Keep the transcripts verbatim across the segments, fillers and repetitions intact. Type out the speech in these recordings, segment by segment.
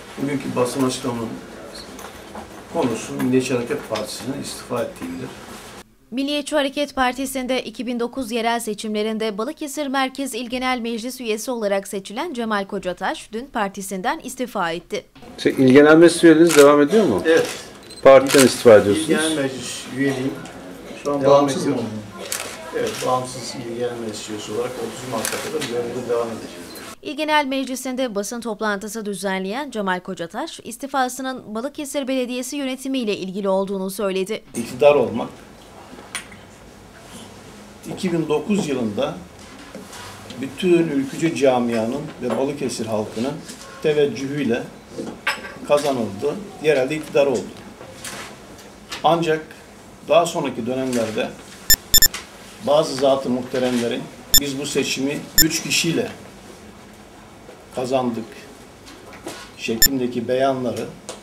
Bugünkü basın açıklamanın konusu Milliyetçi Hareket Partisi'nin istifa ettiğidir. Milliyetçi Hareket Partisi'nde iki bin dokuz yerel seçimlerinde Balıkesir Merkez İl Genel Meclis üyesi olarak seçilen Cemal Kocataş dün partisinden istifa etti. Şey, İl Genel Meclis üyeliğiniz devam ediyor mu? Evet. Partiden istifa ediyorsunuz. İl Genel Meclis üyeliğim şu an Bağımsız devam mı? ediyor. Evet, bağımsız İl Genel Meclis üyesi olarak otuz Mart'a kadar görevde devam edeceğiz. İl Genel Meclisi'nde basın toplantısı düzenleyen Cemal Kocataş, istifasının Balıkesir Belediyesi yönetimiyle ilgili olduğunu söyledi. İktidar olmak, iki bin dokuz yılında bütün ülkücü camianın ve Balıkesir halkının teveccühüyle kazanıldı, yerelde iktidar oldu. Ancak daha sonraki dönemlerde bazı zat-ı muhteremlerin biz bu seçimi üç kişiyle kazandık şeklindeki beyanları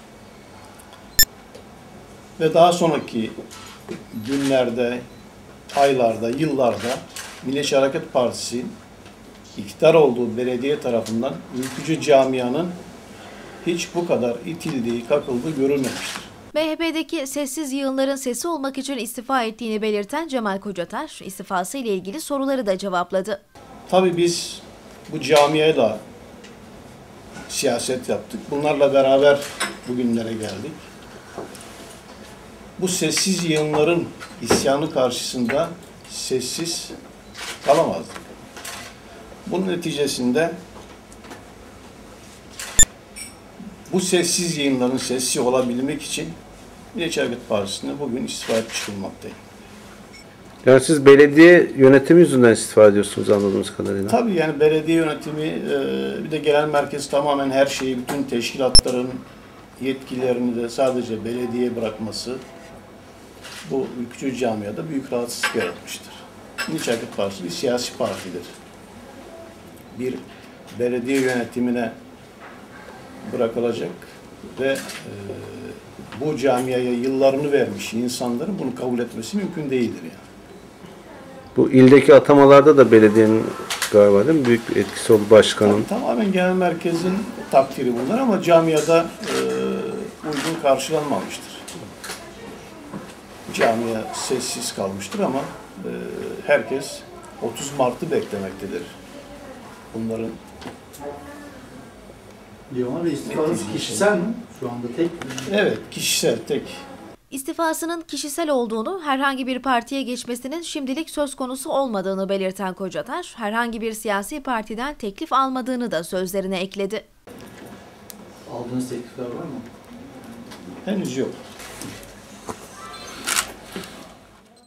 ve daha sonraki günlerde, aylarda, yıllarda Milliyetçi Hareket Partisi iktidar olduğu belediye tarafından ülkücü camianın hiç bu kadar itildiği, kakıldığı görülmemiştir. M H P'deki sessiz yığınların sesi olmak için istifa ettiğini belirten Cemal Kocataş, istifası ile ilgili soruları da cevapladı. Tabii biz bu camiayla siyaset yaptık. Bunlarla beraber bugünlere geldik. Bu sessiz yığınların isyanı karşısında sessiz kalamazdık. Bunun neticesinde bu sessiz yayınların sessiz olabilmek için Milliyetçi Hareket Partisi'ne bugün istifa edip çıkılmaktayım. Yani siz belediye yönetimi yüzünden istifa ediyorsunuz anladığımız kadarıyla. Tabii yani belediye yönetimi, bir de genel merkez tamamen her şeyi, bütün teşkilatların yetkilerini de sadece belediye bırakması bu ülkücü camiada büyük rahatsızlık yaratmıştır. Milliyetçi Hareket Partisi bir siyasi partidir. Bir belediye yönetimine bırakılacak ve e, bu camiaya yıllarını vermiş insanların bunu kabul etmesi mümkün değildir yani. Bu ildeki atamalarda da belediyenin galiba değil mi? Büyük bir etkisi oldu başkanın. Tabii, tamamen genel merkezin takdiri bunlar ama camiada e, uygun karşılanmamıştır. Camia sessiz kalmıştır ama e, herkes otuz Mart'ı beklemektedir. Bunların Yaman Bey, istifanız kişisel mi? Şu anda tek mi? evet kişisel tek. İstifasının kişisel olduğunu, herhangi bir partiye geçmesinin şimdilik söz konusu olmadığını belirten Kocataş, herhangi bir siyasi partiden teklif almadığını da sözlerine ekledi. Aldığınız teklifler var mı? Henüz yok.